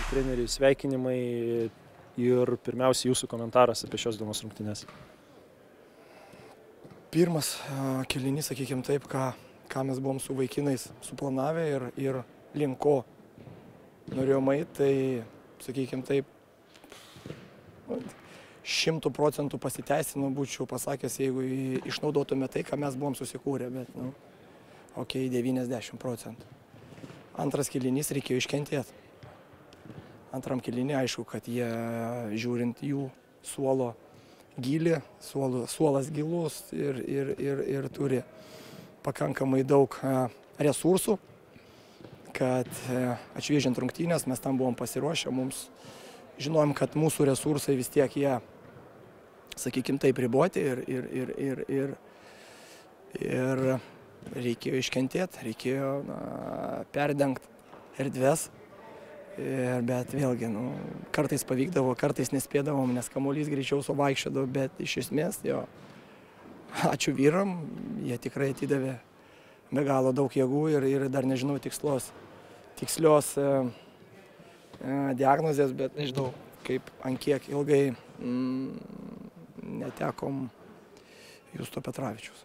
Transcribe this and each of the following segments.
treneriai, sveikinimai ir pirmiausia jūsų komentaras apie šios dienos rungtynes. Pirmas kėlinys, sakykime taip, ką mes buvom su vaikinais suplanavę ir link ko norėjom eiti, tai, sakykime taip, 100% pasiteisino, būčiau pasakęs, jeigu išnaudotume tai, ką mes buvom susikūrę, bet, okei, 90%. Antras kėlinys reikėjo iškentėti. Antram kėlinį aišku, kad jie, žiūrint jų suolo gilį, suolas gilus ir turi pakankamai daug resursų, kad atšviežiant rungtynės mes tam buvom pasiruošę, mums žinojom, kad mūsų resursai vis tiek jie, sakykime, taip riboti ir reikėjo iškentėti, reikėjo perdengti erdves, bet vėlgi, kartais pavykdavo, kartais nespėdavom, nes kamuolys greičiau suvaikščiodavo, bet iš esmės, ačiū vyram, jie tikrai atidavė be galo daug jėgų ir dar nežinau tikslios diagnozės, bet nežinau, kaip ant kiek ilgai netekom Justo Petravičiaus.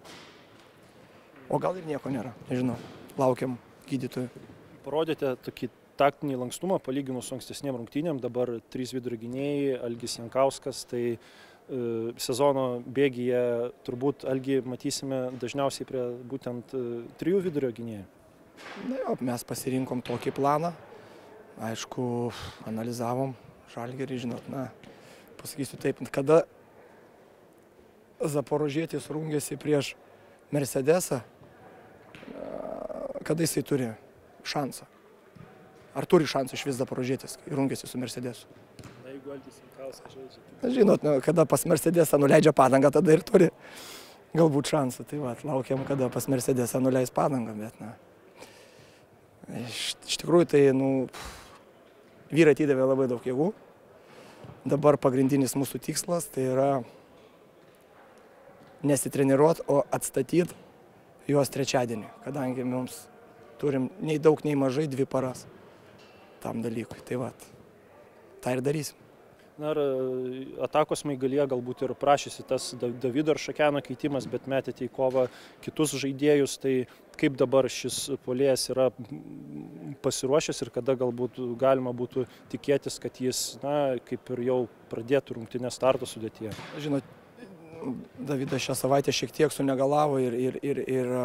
O gal ir nieko nėra, nežinau, laukiam gydytojų. Parodėte tokį taktinį lankstumą palyginus su ankstesnėm rungtynėm, dabar 3 vidurio gynėjai, Algis Jankauskas, tai sezono bėgyje turbūt Algį matysime dažniausiai prie būtent 3 vidurio gynėjų. Mes pasirinkom tokį planą, aišku, analizavom Žalgirį, žinot, pasakysiu taip, kada Zaporožietis rungėsi prieš Mercedesą, kada jisai turi šansą. Ar turi šansą iš vis Zaporožietis, kai rungėsi su Mercedesu? Na, jeigu Algis Jankauskas žaidžia. Žinot, kada pas Mercedesą nuleidžia padangą, tada ir turi galbūt šansą. Tai laukiam, kada pas Mercedesą nuleis padangą, bet iš tikrųjų tai, vyrai atidavė labai daug jėgų. Dabar pagrindinis mūsų tikslas tai yra nesitreniruoti, o atstatyti juos trečiadienį, kadangi mums turim nei daug, nei mažai 2 paras tam dalykui. Tai tą ir darysim. Na ir atakos Smaigalyje galbūt ir prašysi tas Davido ir Šakeno keitimas, bet metėte į kovą kitus žaidėjus, tai kaip dabar šis puolėjas yra pasiruošęs ir kada galbūt galima būtų tikėtis, kad jis, kaip ir jau pradėtų rungtynės starto sudėtyje? Žinot, Davidas šią savaitę šiek tiek sunegalavo ir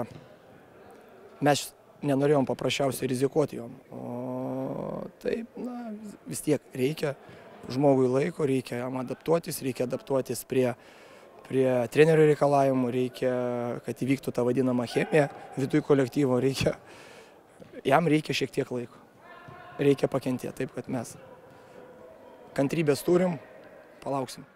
mes nenorėjom paprasčiausiai rizikuoti jom. O taip, vis tiek reikia žmogui laiko, reikia jam adaptuotis prie trenerio reikalavimų, reikia, kad įvyktų ta vadinama chemija viduj kolektyvo, jam reikia šiek tiek laiko, reikia pakentėti, taip kad mes kantrybės turim, palauksim.